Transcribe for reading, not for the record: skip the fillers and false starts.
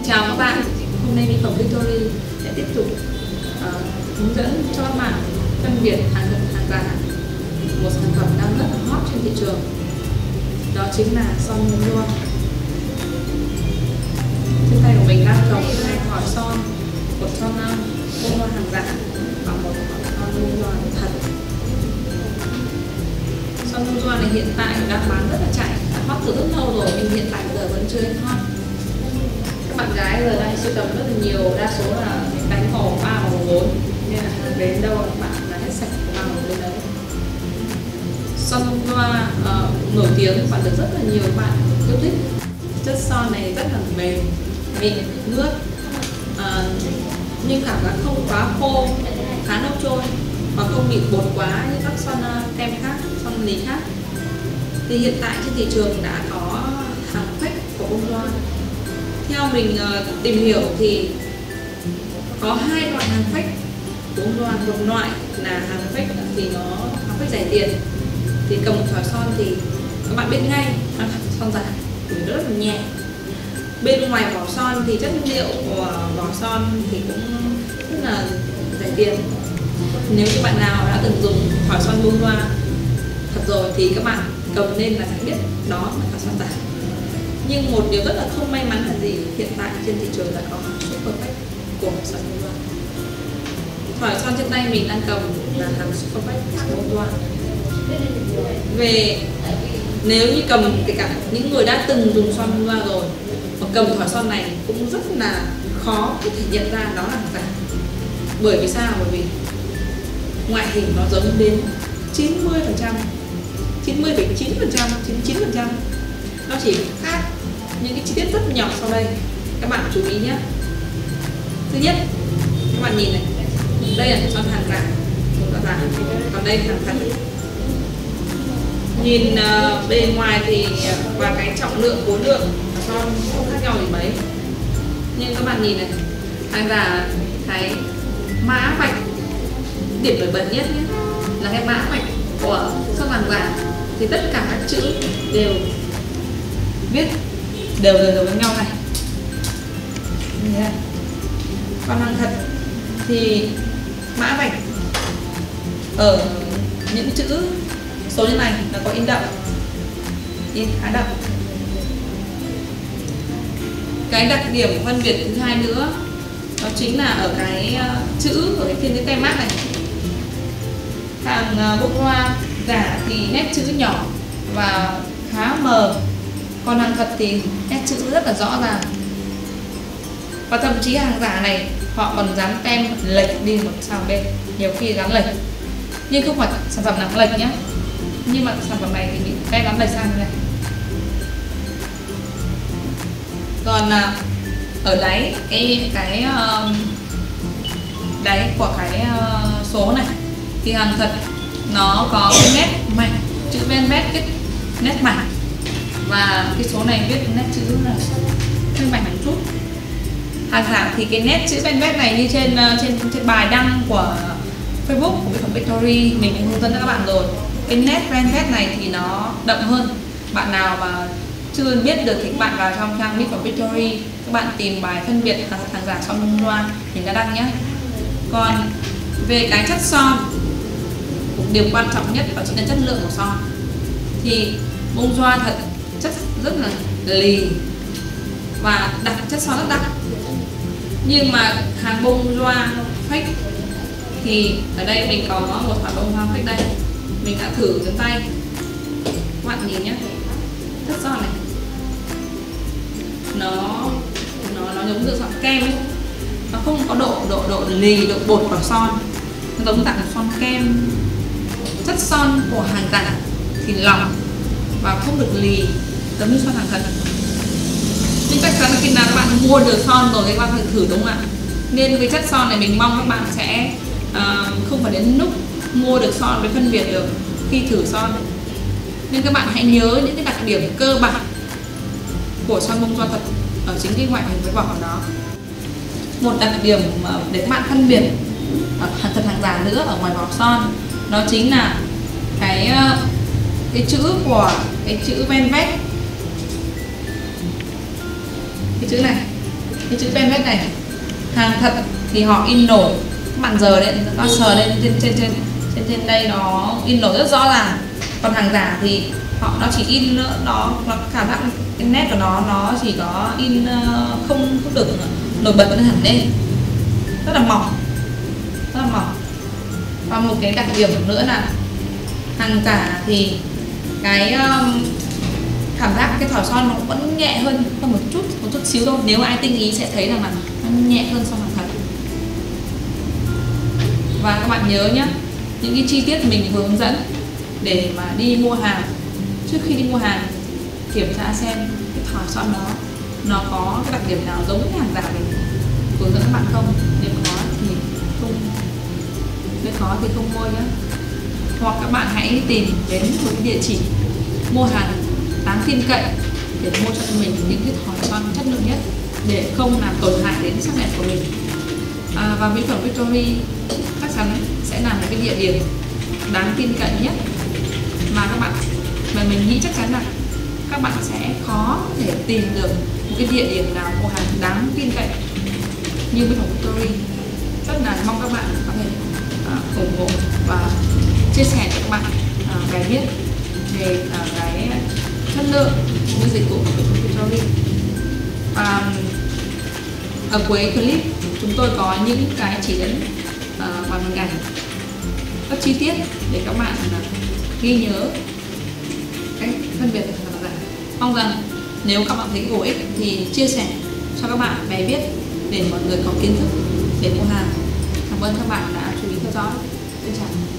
Chào các bạn, hôm nay Mỹ phẩm Victory sẽ tiếp tục hướng dẫn cho các bạn phân biệt hàng thật hàng giả, một sản phẩm đang rất là hot trên thị trường, đó chính là son môi loa. Trên tay của mình đang cầm hai thỏi son, một son môi loa hàng giả và một son môi loa thật. Son môi loa này hiện tại đang bán rất là chạy, đã hot từ rất lâu rồi nhưng hiện tại bây giờ vẫn chưa hết hot. Các bạn gái giờ đây sưu tầm rất là nhiều, đa số là đánh màu 3 màu 4 nên là đến đâu các bạn là hết sạch của 3 màu bên đấy. Son môi loa nổi tiếng và được rất là nhiều bạn yêu thích. Chất son này rất là mềm, mịn, nước, nhưng cảm giác không quá khô, khá nâu trôi và không bị bột quá như các son kem khác, son lý khác. Thì hiện tại trên thị trường đã có hàng fake của bông loa. Theo mình tìm hiểu thì có hai loại hàng fake của bông loa. Một loại là hàng fake thì nó hàng fake rẻ tiền, thì cầm một thỏi son thì các bạn biết ngay là son giả, vì nó rất là nhẹ. Bên ngoài vỏ son thì chất liệu của vỏ son thì cũng rất là rẻ tiền. Nếu như bạn nào đã từng dùng thỏi son bông loa thật rồi thì các bạn cầm lên là sẽ biết đó là son giả. Nhưng một điều rất là không may mắn là gì, hiện tại trên thị trường đã có super fake của son bông loa. Thỏi son trên tay mình đang cầm là hàng super fake của bông loa. Về nếu như cầm, kể cả những người đã từng dùng son bông loa rồi mà cầm thỏi son này cũng rất là khó có thể nhận ra đó là hàng giả. Bởi vì sao? Bởi vì ngoại hình nó giống đến 90%, 90,9%, 99%. Nó chỉ khác những cái chi tiết rất nhỏ sau đây. Các bạn chú ý nhé. Thứ nhất, các bạn nhìn này, đây là son hàng giả, còn đây hàng thật. Nhìn bề ngoài thì và cái trọng lượng, khối lượng son không khác nhau gì mấy. Nhưng các bạn nhìn này, hàng giả cái mã vạch, điểm nổi bật nhất nhé, là cái mã vạch của son hàng giả thì tất cả các chữ đều viết đều với nhau này. Còn hàng thật thì mã vạch ở những chữ số như này nó có in đậm, in khá đậm. Cái đặc điểm phân biệt thứ hai nữa đó chính là ở cái chữ ở trên cái tem mác này. Hàng bông loa giả thì nét chữ nhỏ và khá mờ, còn hàng thật thì nét chữ rất là rõ ràng. Và thậm chí hàng giả này họ còn dán tem lệch đi một sang bên, nhiều khi dán lệch, nhưng không phải sản phẩm nào lệch nhé, nhưng mà sản phẩm này thì bị tem dán lệch sang như này. Còn ở đáy cái đáy của cái số này thì hàng thật nó có cái nét mạch, chữ Velvet viết nét mạch, và cái số này viết nét chữ là hơi mạch một chút. Hàng giả thì cái nét chữ Velvet này như trên bài đăng của Facebook của Mỹ phẩm Victory mình đã hướng dẫn cho các bạn rồi. Cái nét Velvet này thì nó đậm hơn. Bạn nào mà chưa biết được thì các bạn vào trong trang Mỹ phẩm Victory, các bạn tìm bài phân biệt hàng giả son bông loa mình đã đăng nhé. Còn về cái chất son, một điều quan trọng nhất đó chính là chất lượng của son. Thì bông loa thật chất rất là lì và đặc chất son rất đặc. Nhưng mà hàng bông loa fake thì ở đây mình có một quả bông loa fake đây, mình đã thử trên tay, các bạn nhìn nhé, chất son này nó giống như son kem ấy. Nó không có độ lì, độ bột của son, nó giống dạng son kem. Chất son của hàng giả thì lỏng và không được lì giống như son hàng thật. Nhưng chắc chắn là khi nào các bạn mua được son rồi các bạn phải thử, đúng không ạ? Nên cái chất son này mình mong các bạn sẽ không phải đến lúc mua được son để phân biệt được khi thử son. Nên các bạn hãy nhớ những cái đặc điểm cơ bản của son bông loa thật ở chính cái ngoại hình với vỏ của nó. Một đặc điểm để các bạn phân biệt hàng thật hàng giả nữa ở ngoài vỏ son đó chính là cái chữ của cái chữ Velvet, cái chữ này cái chữ Penvest này hàng thật thì họ in nổi, các bạn giờ đấy nó sờ lên trên đây nó in nổi rất rõ ràng. Còn hàng giả thì nó chỉ in nó cảm giác cái nét của nó chỉ có in không được nổi bật lên hẳn lên, rất là mỏng. Và một cái đặc điểm nữa là hàng giả thì cái cảm giác cái thỏi son nó vẫn nhẹ hơn một chút xíu thôi. Nếu ai tinh ý sẽ thấy rằng là nó nhẹ hơn so với hàng thật. Và các bạn nhớ nhé, những cái chi tiết mình vừa hướng dẫn để mà đi mua hàng, trước khi đi mua hàng kiểm tra xem cái thỏi son đó nó có cái đặc điểm nào giống với hàng giả mình hướng dẫn các bạn không. Nếu khó thì không mua nhé. Hoặc các bạn hãy tìm đến một cái địa chỉ mua hàng đáng tin cậy để mua cho mình những cái thỏi son chất lượng nhất, để không làm tổn hại đến sắc đẹp của mình. Và mỹ phẩm Victory chắc chắn sẽ là một cái địa điểm đáng tin cậy nhất mà các bạn, mà mình nghĩ chắc chắn là các bạn sẽ khó thể tìm được một cái địa điểm nào mua hàng đáng tin cậy như mỹ phẩm Victory. Rất là mong các bạn có thể ủng hộ và chia sẻ cho các bạn bài viết về cái chất lượng của dịch vụ của mỹ phẩm Victory. Và ở cuối clip chúng tôi có những cái chỉ dẫn bằng hình ảnh rất chi tiết để các bạn ghi nhớ cách phân biệt sản phẩm giả. Mong rằng nếu các bạn thấy bổ ích thì chia sẻ cho các bạn bài viết để mọi người có kiến thức để mua hàng. Cảm ơn các bạn đã chú ý theo dõi. Xin chào.